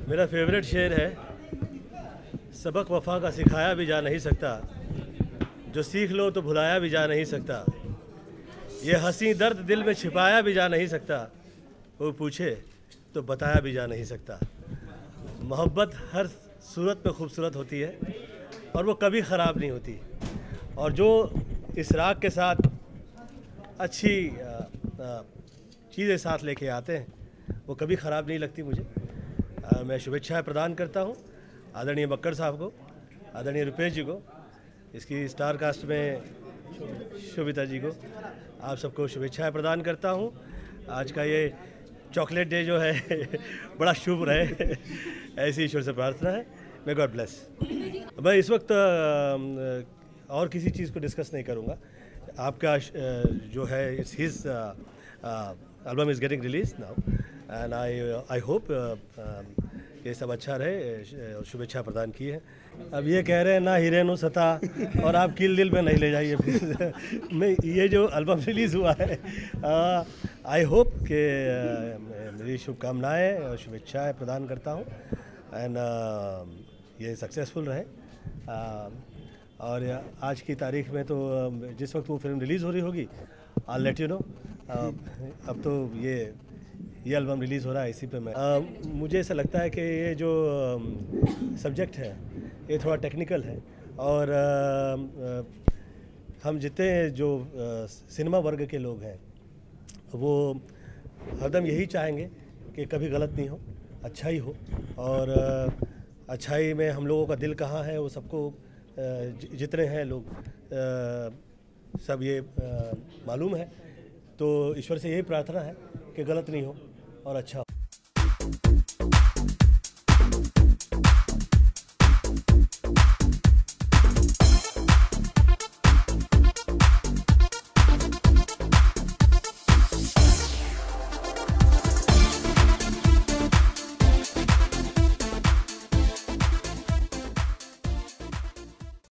मेरा फेवरेट शेर है, सबक वफा का सिखाया भी जा नहीं सकता, जो सीख लो तो भुलाया भी जा नहीं सकता, ये हंसी दर्द दिल में छिपाया भी जा नहीं सकता, वो पूछे तो बताया भी जा नहीं सकता। मोहब्बत हर सूरत में खूबसूरत होती है और वो कभी ख़राब नहीं होती, और जो इस राग के साथ अच्छी चीज़ें साथ लेके आते हैं वो कभी ख़राब नहीं लगती मुझे। मैं शुभेच्छाएं प्रदान करता हूं आदरणीय बक्कड़ साहब को, आदरणीय रुपेश जी को, इसकी स्टार कास्ट में शोभिता जी को, आप सबको शुभेच्छाएं प्रदान करता हूं। आज का ये चॉकलेट डे जो है बड़ा शुभ रहे ऐसी ईश्वर से प्रार्थना है। May God bless. मैं इस वक्त और किसी चीज़ को डिस्कस नहीं करूँगा। आपका जो है his album is getting release now and I hope ये सब अच्छा रहे और शुभेच्छा प्रदान की है। अब ये कह रहे हैं ना हीरेनु सता और आप किल दिल में नहीं ले जाइए प्लीज़। मैं ये जो एल्बम रिलीज़ हुआ है आई होप कि मेरी शुभकामनाएं और शुभेच्छाएं प्रदान करता हूँ एंड ये सक्सेसफुल रहे। और आज की तारीख में तो जिस वक्त वो फिल्म रिलीज़ हो रही होगी आई लेट यू नो। अब तो ये एल्बम रिलीज़ हो रहा है, इसी पे मैं मुझे ऐसा लगता है कि ये जो सब्जेक्ट है ये थोड़ा टेक्निकल है और हम जितने जो सिनेमा वर्ग के लोग हैं वो हरदम यही चाहेंगे कि कभी गलत नहीं हो, अच्छा ही हो, और अच्छाई में हम लोगों का दिल कहाँ है वो सबको जितने हैं लोग सब ये मालूम है। तो ईश्वर से यही प्रार्थना है कि गलत नहीं हो और अच्छा हो।